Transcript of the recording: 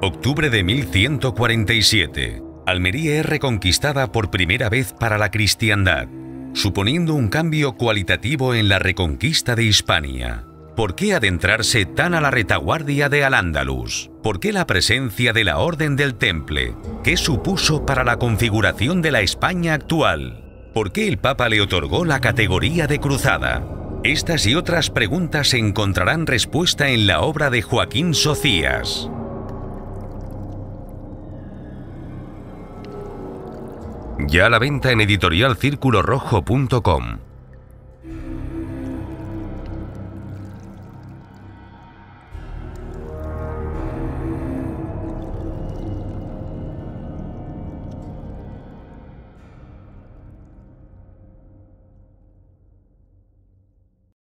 Octubre de 1147. Almería es reconquistada por primera vez para la cristiandad, suponiendo un cambio cualitativo en la reconquista de Hispania. ¿Por qué adentrarse tan a la retaguardia de Al-Ándalus? ¿Por qué la presencia de la Orden del Temple? ¿Qué supuso para la configuración de la España actual? ¿Por qué el Papa le otorgó la categoría de cruzada? Estas y otras preguntas encontrarán respuesta en la obra de Joaquín Socías. Ya a la venta en editorialcirculorrojo.com.